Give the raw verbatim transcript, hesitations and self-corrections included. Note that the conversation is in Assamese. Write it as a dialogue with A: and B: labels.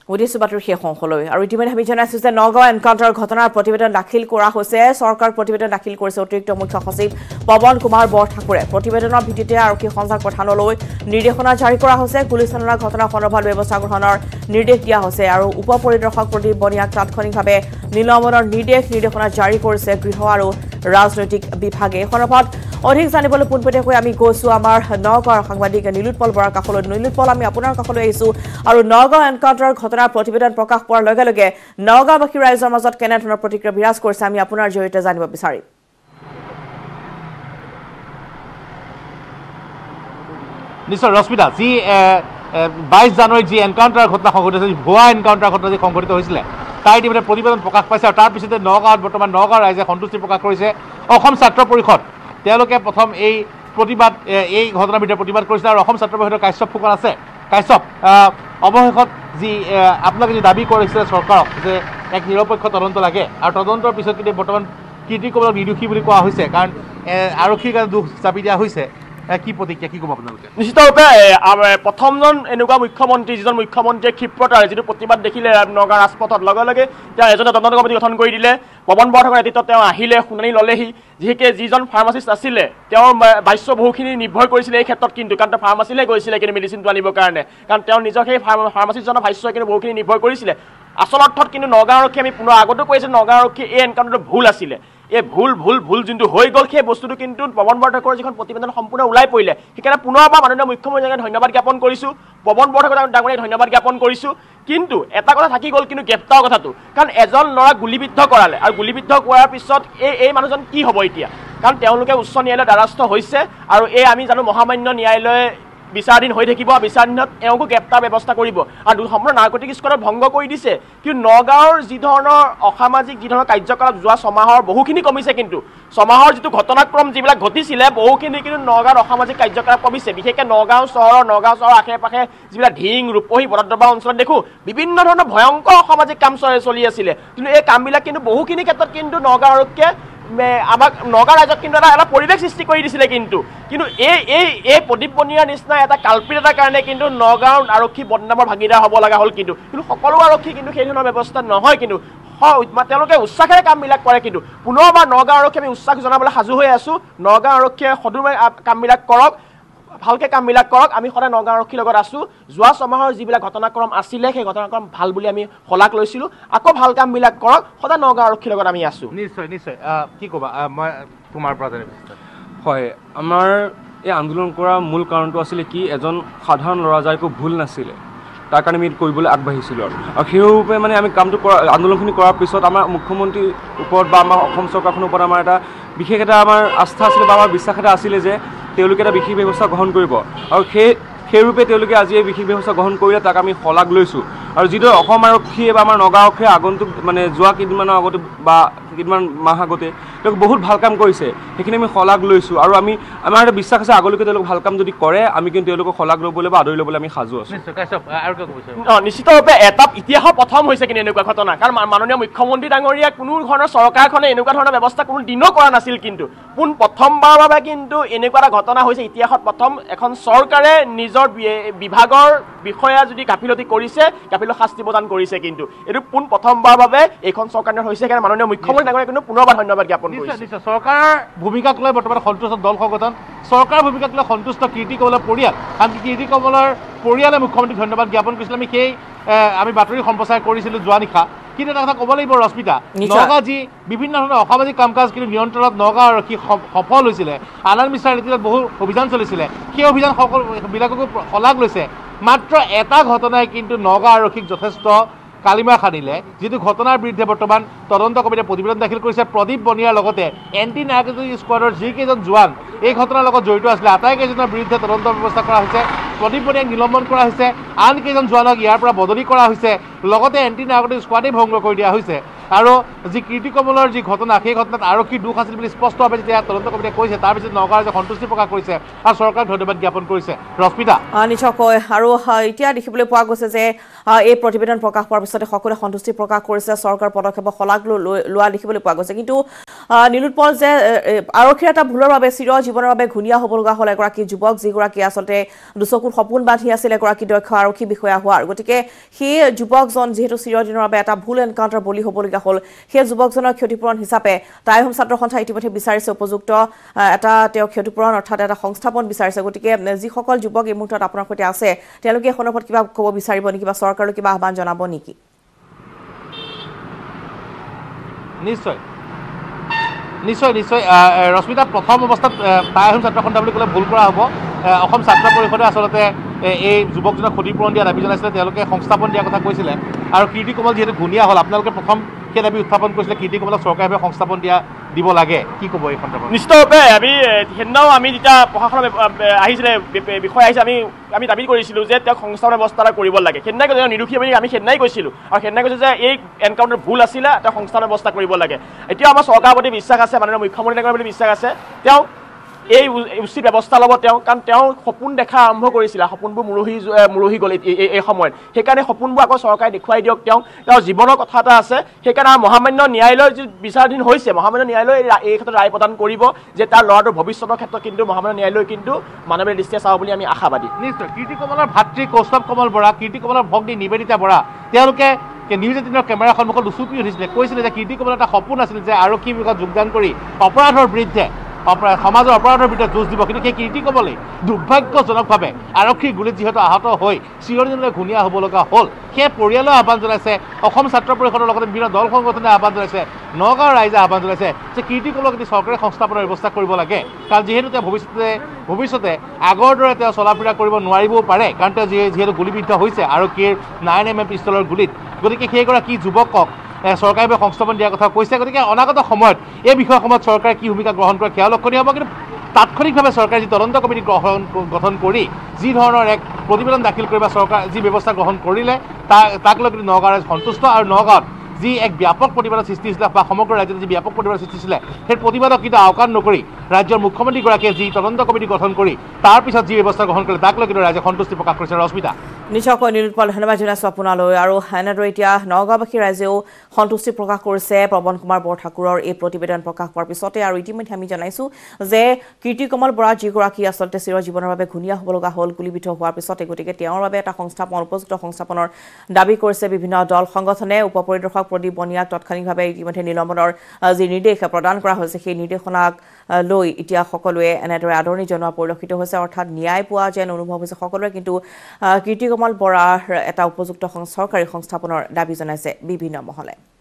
A: উদ্দেশ্য বাতৰি শেষ অংশলৈ আৰু ইতিমধ্যে আমি জনাইছো যে নগাঁও এনকাউণ্টাৰ ঘটনাৰ প্ৰতিবেদন দাখিল কৰা হৈছে চৰকাৰ প্ৰতিবেদন দাখিল কৰিছে অতিৰিক্ত মুখ্য সচিব পৱন কুমাৰ বৰঠাকুৰে প্ৰতিবেদনৰ ভিত্তিতে আৰক্ষী সঞ্চালক প্ৰধানলৈ নিৰ্দেশনা জাৰি কৰা হৈছে গুলীচালনাৰ ঘটনা সন্দৰ্ভত ব্যৱস্থা গ্ৰহণৰ নিৰ্দেশ দিয়া হৈছে আৰু উপ পৰিদৰ্শক প্ৰদীপ বনিয়াক তাৎক্ষণিকভাৱে নিলম্বনৰ নিৰ্দেশ নিৰ্দেশনা জাৰি কৰিছে গৃহ আৰু ৰাজনৈতিক বিভাগে সন্দৰ্ভত অধিক জানিবলৈ পোনপটীয়াকৈ আমি গৈছো আমাৰ নগাঁৱৰ সাংবাদিক নীলোৎপল বৰাৰ কাষলৈ নীলোৎপল আমি আপোনাৰ কাষলৈ আহিছো আৰু নগাঁও এনকাউণ্টাৰ ঘটনাৰ প্ৰতিবেদন প্ৰকাশ পোৱাৰ লগে লগে নগাঁওবাসী ৰাইজৰ মাজত কেনেধৰণৰ প্ৰতিক্ৰিয়া বিৰাজ কৰিছে আমি আপোনাৰ জৰিয়তে জানিব বিচাৰিম
B: নিশ্চয় ৰশ্মিতা যি বাইছ জানুৱাৰীত যি এনকাউণ্টাৰ ঘটনা সংঘটিত হৈছিল ভুৱা এনকাউণ্টাৰ ঘটনা যি সংঘটিত হৈছিলে তাৰ ইতিমধ্যে প্ৰতিবেদন প্ৰকাশ পাইছে আৰু তাৰ পিছতে নগাঁৱত বৰ্তমান নগাঁও ৰাইজে সন্তুষ্টি প্ৰকাশ কৰিছে অসম ছাত্ৰ পৰিষদ তেওঁলোকে প্ৰথম এই প্ৰতিবাদ এই ঘটনাৰ বিৰুদ্ধে প্ৰতিবাদ কৰিছে আৰু অসম ছাত্ৰ পৰিষদৰ কাশ্যপ ফুকন আছে কাশ্যপ অৱশেষত যি আপোনালোকে যি দাবী কৰিছিলে চৰকাৰক যে এক নিৰপেক্ষ তদন্ত লাগে আৰু তদন্তৰ পিছত কিন্তু বৰ্তমান কীৰ্তি কমলক নিৰ্দোষী বুলি কোৱা হৈছে কাৰণ আৰক্ষীৰ কাৰণে দোষ চাপি দিয়া হৈছে কি প্ৰতিক্ৰিয়া কি ক'ব আপোনালোকে
C: নিশ্চিতৰূপে প্ৰথমজন এনেকুৱা মুখ্যমন্ত্ৰী যিজন মুখ্যমন্ত্ৰীয়ে ক্ষিপ্ৰতাৰে যিটো প্ৰতিবাদ দেখিলে নগাঁও ৰাজপথত লগে লগে তেওঁ এজনে তদন্ত কমিটি গঠন কৰি দিলে পৱন বৰঠাকুৰৰ নেতৃত্বত তেওঁ আহিলে শুনানি ল'লেহি যিহেতু যিজন ফাৰ্মাচিষ্ট আছিলে তেওঁৰ ভাষ্য বহুখিনি নিৰ্ভৰ কৰিছিলে এই ক্ষেত্ৰত কিন্তু কাৰণ তেওঁ ফাৰ্মাচিলৈ গৈছিলে কিন্তু মেডিচিনটো আনিবৰ কাৰণে কাৰণ তেওঁ নিজৰ সেই ফাৰ্মাচিষ্টজনৰ ভাষ্য কিন্তু বহুখিনি নিৰ্ভৰ কৰিছিলে আচল অৰ্থত কিন্তু নগাঁও আৰক্ষী আমি পুনৰ আগতো কৈছোঁ নগাঁও আৰক্ষী এই এনকাউণ্টাৰটো ভুল আছিলে এই ভুল ভুল ভুল যোনটো হৈ গ'ল সেই বস্তুটো কিন্তু পৱন বৰঠাকুৰৰ যিখন প্ৰতিবেদন সম্পূৰ্ণ ওলাই পৰিলে সেইকাৰণে পুনৰবাৰ মাননীয় মুখ্যমন্ত্ৰীক ধন্যবাদ জ্ঞাপন কৰিছোঁ পৱন বৰঠাকুৰ ডাঙৰীয়াক ধন্যবাদ জ্ঞাপন কৰিছোঁ কিন্তু এটা কথা থাকি গ'ল কিন্তু গ্ৰেপ্তাৰ কথাটো কাৰণ এজন ল'ৰাক গুলীবিদ্ধ কৰালে আৰু গুলীবিদ্ধ কৰাৰ পিছত এই এই মানুহজন কি হ'ব এতিয়া কাৰণ তেওঁলোকে উচ্চ ন্যায়ালয়ৰ দ্বাৰস্থ হৈছে আৰু এই আমি জানো মহামান্য ন্যায়ালয়ে বিচাৰাধীন হৈ থাকিব বিচাৰাধীনত এওঁকো গ্ৰেপ্তাৰ ব্যৱস্থা কৰিব আৰু সম্পূৰ্ণ নাৰ্কটিক স্কোৱাডত ভংগ কৰি দিছে কিন্তু নগাঁৱৰ যি ধৰণৰ অসামাজিক যি ধৰণৰ কাৰ্যকলাপ যোৱা ছমাহৰ বহুখিনি কমিছে কিন্তু ছমাহৰ যিটো ঘটনাক্ৰম যিবিলাক ঘটিছিলে বহুখিনি কিন্তু নগাঁৱত অসামাজিক কাৰ্যকলাপ কমিছে বিশেষকৈ নগাঁও চহৰৰ নগাঁও চহৰৰ আশে পাশে যিবিলাক ঢিং ৰূপহী বৰদবা অঞ্চলত দেখোঁ বিভিন্ন ধৰণৰ ভয়ংকৰ অসামাজিক কাম চলি আছিলে কিন্তু এই কামবিলাক কিন্তু বহুখিনি ক্ষেত্ৰত কিন্তু নগাঁও আৰক্ষীয়ে আমাক নগাঁও ৰাইজক কিন্তু এটা এটা পৰিৱেশ সৃষ্টি কৰি দিছিলে কিন্তু কিন্তু এই এই এই প্ৰদীপ বনিয়াৰ নিচিনা এটা কালপিত এটাৰ কাৰণে কিন্তু নগাঁও আৰক্ষী বদনামৰ ভাগিদাৰ হ'ব লগা হ'ল কিন্তু কিন্তু সকলো আৰক্ষী কিন্তু সেই ধৰণৰ ব্যৱস্থা নহয় কিন্তু তেওঁলোকে উৎসাহেৰে কামবিলাক কৰে কিন্তু পুনৰবাৰ নগাঁও আৰক্ষী আমি উৎসাহ জনাবলৈ সাজু হৈ আছোঁ নগাঁও আৰক্ষীয়ে সদুমে কামবিলাক কৰক ভালকৈ কামবিলাক কৰক আমি সদায় নগাঁও আৰক্ষীৰ লগত আছোঁ যোৱা ছমাহৰ যিবিলাক ঘটনাক্ৰম আছিলে সেই ঘটনাক্ৰম ভাল বুলি আমি শলাগ লৈছিলোঁ আকৌ ভাল কামবিলাক কৰক সদায় নগাঁও আৰক্ষীৰ লগত আমি আছোঁ
B: নিশ্চয় নিশ্চয় কি ক'বা মই তোমাৰ পৰা জানিব
D: হয় আমাৰ এই আন্দোলন কৰাৰ মূল কাৰণটো আছিলে কি এজন সাধাৰণ ল'ৰা যাৰ একো ভুল নাছিলে তাৰ কাৰণে আমি কৰিবলৈ আগবাঢ়িছিলোঁ আৰু আৰু সেইৰূপে মানে আমি কামটো কৰা আন্দোলনখিনি কৰাৰ পিছত আমাৰ মুখ্যমন্ত্ৰীৰ ওপৰত বা আমাৰ অসম চৰকাৰখনৰ ওপৰত আমাৰ এটা বিশেষ এটা আমাৰ আস্থা আছিলে বা আমাৰ বিশ্বাস এটা আছিলে যে তেওঁলোকে এটা বিশেষ ব্যৱস্থা গ্ৰহণ কৰিব আৰু সেই সেইৰূপে তেওঁলোকে আজি এই বিশেষ ব্যৱস্থা গ্ৰহণ কৰিলে তাক আমি শলাগ লৈছোঁ আৰু যিদৰে অসম আৰক্ষীয়ে বা আমাৰ নগাঁও আৰক্ষীয়ে আগন্তুক মানে যোৱা কেইদিনমানৰ আগতে বা কেইদিনমান মাহ আগতে তেওঁলোকে বহুত ভাল কাম কৰিছে সেইখিনি আমি শলাগ লৈছোঁ আৰু আমি আমাৰ এটা বিশ্বাস আছে আগলৈকে তেওঁলোকে ভাল কাম যদি কৰে আমি কিন্তু তেওঁলোকক শলাগ ল'বলৈ বা আদৰি ল'বলৈ আমি সাজু আছোঁ
C: নিশ্চিতভাৱে এটা ইতিহাসৰ প্ৰথম হৈছে কিন্তু এনেকুৱা ঘটনা কাৰণ মাননীয় মুখ্যমন্ত্ৰী ডাঙৰীয়া কোনো ধৰণৰ চৰকাৰখনে এনেকুৱা ধৰণৰ ব্যৱস্থা কোনো দিনো কৰা নাছিল কিন্তু পোন প্ৰথমবাৰৰ বাবে কিন্তু এনেকুৱা এটা ঘটনা হৈছে ইতিহাসত প্ৰথম এখন চৰকাৰে নিজৰ বিভাগৰ বিষয়া যদি গাফিলতি কৰিছে গাফিলত শাস্তি প্ৰদান কৰিছে কিন্তু এইটো পোন প্ৰথমবাৰৰ বাবে এইখন চৰকাৰৰ হৈছে সেইকাৰণে মাননীয় মুখ্যমন্ত্ৰী ডাঙৰীয়াক কিন্তু পুনৰবাৰ ধন্যবাদ জ্ঞাপন কৰিছে
B: নিশ্চয় চৰকাৰৰ ভূমিকাক লৈ বৰ্তমান সন্তুষ্ট দল সংগঠন চৰকাৰৰ ভূমিকাক লৈ সন্তুষ্ট কীৰ্তি কমলৰ পৰিয়াল আনকি কীৰ্তি কমলৰ পৰিয়ালে মুখ্যমন্ত্ৰীক ধন্যবাদ জ্ঞাপন কৰিছিল আমি সেই আমি বাতৰি সম্প্ৰচাৰ কৰিছিলোঁ যোৱা নিশা কিন্তু এটা কথা ক'ব লাগিব ৰশ্মিতা নগাঁও যি বিভিন্ন ধৰণৰ অসামাজিক কাম কাজ কিন্তু নিয়ন্ত্ৰণত নগাঁও আৰক্ষী সফল হৈছিলে আনন্দ মিশ্ৰাৰ নেতৃত্বত বহু অভিযান চলিছিলে সেই অভিযান সকলোবিলাককো শলাগ লৈছে মাত্ৰ এটা ঘটনাই কিন্তু নগাঁও আৰক্ষীক যথেষ্ট কালিমাৰ সানিলে যিটো ঘটনাৰ বিৰুদ্ধে বৰ্তমান তদন্ত কমিটিয়ে প্ৰতিবেদন দাখিল কৰিছে প্ৰদীপ বনিয়াৰ লগতে এণ্টি নাৰ্কটিক স্কোৱাডৰ যিকেইজন জোৱান এই ঘটনাৰ লগত জড়িত আছিলে আটাইকেইজনৰ বিৰুদ্ধে তদন্ত ব্যৱস্থা কৰা হৈছে প্ৰদীপ বনিয়াক নিলম্বন কৰা হৈছে আন কেইজন জোৱানক ইয়াৰ পৰা বদলি কৰা হৈছে লগতে এণ্টি নাৰ্কটিক স্কোৱাডেই ভংগ কৰি দিয়া হৈছে আৰু যি কীৰ্তিকমলৰ যি ঘটনা সেই ঘটনাত আৰক্ষীৰ দুখ আছিল বুলি স্পষ্টভাৱে যেতিয়া তদন্ত কমিটিয়ে কৈছে তাৰ পিছত নগাঁৱৰ যে সন্তুষ্টি প্ৰকাশ কৰিছে আৰু চৰকাৰক ধন্যবাদ জ্ঞাপন কৰিছে ৰশ্মিতা
A: নিশ্চয়কৈ আৰু এতিয়া দেখিবলৈ পোৱা গৈছে যে এই প্ৰতিবেদন প্ৰকাশ পোৱাৰ পিছতে সকলোৱে সন্তুষ্টি প্ৰকাশ কৰিছে চৰকাৰ পদক্ষেপক শলাগ লোৱা দেখিবলৈ পোৱা গৈছে কিন্তু নীলোৎপল যে আৰক্ষীৰ এটা ভুলৰ বাবে চিৰ জীৱনৰ বাবে ঘূণীয়া হ'ব লগা হ'ল এগৰাকী যুৱক যিগৰাকী আচলতে দুচকুৰ সপোন বান্ধি আছিল এগৰাকী দক্ষ আৰক্ষী বিষয়া হোৱাৰ গতিকে সেই যুৱকজন যিহেতু চিৰদিনৰ বাবে এটা ভুল এনকাউণ্টাৰ বলি হ'বলগীয়া হ'ল সেই যুৱকজনৰ ক্ষতিপূৰণ হিচাপে টাই আহোম ছাত্ৰ সন্থাই ইতিমধ্যে বিচাৰিছে উপযুক্ত এটা তেওঁ ক্ষতিপূৰণ অৰ্থাৎ এটা সংস্থাপন বিচাৰিছে গতিকে যিসকল যুৱক এই মুহূৰ্তত আপোনাৰ সৈতে আছে তেওঁলোকে এই সন্দৰ্ভত কিবা ক'ব বিচাৰিব নেকি বা চৰকাৰলৈ কিবা আহ্বান জনাব নেকি
B: নিশ্চয় নিশ্চয় নিশ্চয় ৰশ্মিতা প্ৰথম অৱস্থাত টাই আহোম ছাত্ৰ সন্থা বুলি ক'লে ভুল কৰা হ'ব অসম ছাত্ৰ পৰিষদে আচলতে এই যুৱকজনক ক্ষতিপূৰণ দিয়া দাবী জনাইছিলে তেওঁলোকে সংস্থাপন দিয়াৰ কথা কৈছিলে আৰু কীৰ্তিকমল যিহেতু ঘূণীয়া হ'ল আপোনালোকে প্ৰথম সেই দাবী উত্থাপন কৰিছিলে কীৰ্তিকমলক চৰকাৰীভাৱে সংস্থাপন দিয়া দিব লাগে কি ক'ব এই সন্দৰ্ভত
C: নিশ্চিতভাৱে আমি সেইদিনাও আমি যেতিয়া প্ৰশাসনৰ আহিছিলে বিষয় আহিছে আমি আমি দাবী কৰিছিলোঁ যে তেওঁক সংস্থাপন ব্যৱস্থা এটা কৰিব লাগে সেইদিনাই কৈছে নিৰুখী বুলি আমি সেইদিনাই কৈছিলোঁ আৰু সেইদিনাই কৈছে যে এই এনকাউণ্টাৰ ভুল আছিলে তেওঁ সংস্থাপন ব্যৱস্থা কৰিব লাগে এতিয়া আমাৰ চৰকাৰৰ প্ৰতি বিশ্বাস আছে মাননীয় মুখ্যমন্ত্ৰীৰ প্ৰতি বিশ্বাস আছে তেওঁ এই উচিত ব্যৱস্থা ল'ব তেওঁ কাৰণ তেওঁ সপোন দেখা আৰম্ভ কৰিছিলে সপোনবোৰ মৰহি মৰহি গ'ল এই সময়ত সেইকাৰণে সপোনবোৰ আকৌ চৰকাৰে দেখুৱাই দিয়ক তেওঁ তেওঁৰ জীৱনৰ কথা এটা আছে সেইকাৰণে আমাৰ মহামান্য ন্যায়ালয়ৰ যি বিচাৰাধীন হৈছে মহামান্য ন্যায়ালয়ে এই ক্ষেত্ৰত ৰায় প্ৰদান কৰিব যে তাৰ ল'ৰাটোৰ ভৱিষ্যতৰ ক্ষেত্ৰত কিন্তু মহামান্য ন্যায়ালয় কিন্তু মানৱীয় দৃষ্টিৰে চাব বুলি আমি আশাবাদী
B: নিশ্চয় কীৰ্তিকমলৰ ভাতৃ কৌস্তৱ কমল বৰা কীৰ্তিকমলৰ ভগ্নী নিবেদিতা বৰা তেওঁলোকে নিউজ এইটিনৰ কেমেৰাৰ সন্মুখত লুচুকি উঠিছিলে কৈছিলে যে কীৰ্তিকমলৰ এটা সপোন আছিল যে আৰক্ষী বিভাগত যোগদান কৰি অপৰাধৰ বিৰুদ্ধে অপৰাধ সমাজৰ অপৰাধৰ বিৰুদ্ধে যুঁজ দিব কিন্তু সেই কীৰ্তিকমলেই দুৰ্ভাগ্যজনকভাৱে আৰক্ষীৰ গুলীত যিহেতু আহত হৈ চিৰদিনলৈ ঘূণীয়া হ'ব লগা হ'ল সেই পৰিয়ালৰ আহ্বান জনাইছে অসম ছাত্ৰ পৰিষদৰ লগতে বিভিন্ন দল সংগঠনে আহ্বান জনাইছে নগাঁৱৰ ৰাইজে আহ্বান জনাইছে যে কীৰ্তিকমলক এটি চৰকাৰী সংস্থাপনৰ ব্যৱস্থা কৰিব লাগে কাৰণ যিহেতু তেওঁ ভৱিষ্যতে ভৱিষ্যতে আগৰ দৰে তেওঁ চলা ফুৰা কৰিব নোৱাৰিবও পাৰে কাৰণ তেওঁ যিহেতু গুলীবিদ্ধ হৈছে আৰক্ষীৰ নাইন এম এম পিষ্টলৰ গুলীত গতিকে সেইগৰাকী যুৱকক চৰকাৰীভাৱে সংস্থাপন দিয়াৰ কথা কৈছে গতিকে অনাগত সময়ত এই বিষয়সমূহত চৰকাৰে কি ভূমিকা গ্ৰহণ কৰে সেয়া লক্ষণীয় হ'ব কিন্তু তাৎক্ষণিকভাৱে চৰকাৰে যি তদন্ত কমিটি গ্ৰহণ গঠন কৰি যি ধৰণৰ এক প্ৰতিবেদন দাখিল কৰিব চৰকাৰ যি ব্যৱস্থা গ্ৰহণ কৰিলে তাক তাক লৈ কিন্তু নগাঁৱৰ সন্তুষ্ট আৰু নগাঁৱত যি এক ব্যাপক প্ৰতিবাদৰ সৃষ্টি হৈছিলে বা সমগ্ৰ ৰাজ্যত যি ব্যাপক প্ৰতিবাদৰ সৃষ্টি হৈছিলে সেই প্ৰতিবাদক কিন্তু আওকাণ নকৰি ৰাজ্যৰ মুখ্যমন্ত্ৰীগৰাকীয়ে যি তদন্ত কমিটি গঠন কৰি তাৰ পিছত যি ব্যৱস্থা গ্ৰহণ কৰিলে তাক লৈ কিন্তু ৰাইজে সন্তুষ্টি প্ৰকাশ কৰিছে ৰশ্মিতা
A: নিশ্চয়কৈ নীলোৎপল ধন্যবাদ জনাইছোঁ আপোনালৈ আৰু এনেদৰে এতিয়া নগাঁওবাসী ৰাইজেও সন্তুষ্টি প্ৰকাশ কৰিছে পৱন কুমাৰ বৰঠাকুৰৰ এই প্ৰতিবেদন প্ৰকাশ পোৱাৰ পিছতে আৰু ইতিমধ্যে আমি জনাইছোঁ যে কীৰ্তিকমল বৰা যিগৰাকী আচলতে চিৰ জীৱনৰ বাবে ঘূণীয়া হ'ব লগা হ'ল গুলীবিদ্ধ হোৱাৰ পিছতে গতিকে তেওঁৰ বাবে এটা সংস্থাপন উপযুক্ত সংস্থাপনৰ দাবী কৰিছে বিভিন্ন দল সংগঠনে উপ পৰিদৰ্শক প্ৰদীপ বনিয়াক তৎক্ষণিকভাৱে ইতিমধ্যে নিলম্বনৰ যি নিৰ্দেশ প্ৰদান কৰা হৈছে সেই নিৰ্দেশনাক লৈ এতিয়া সকলোৱে এনেদৰে আদৰণি জনোৱা পৰিলক্ষিত হৈছে অৰ্থাৎ ন্যায় পোৱা যেন অনুভৱ হৈছে সকলোৰে কিন্তু কীৰ্তিকমল বৰাৰ এটা উপযুক্ত চৰকাৰী সংস্থাপনৰ দাবী জনাইছে বিভিন্ন মহলে।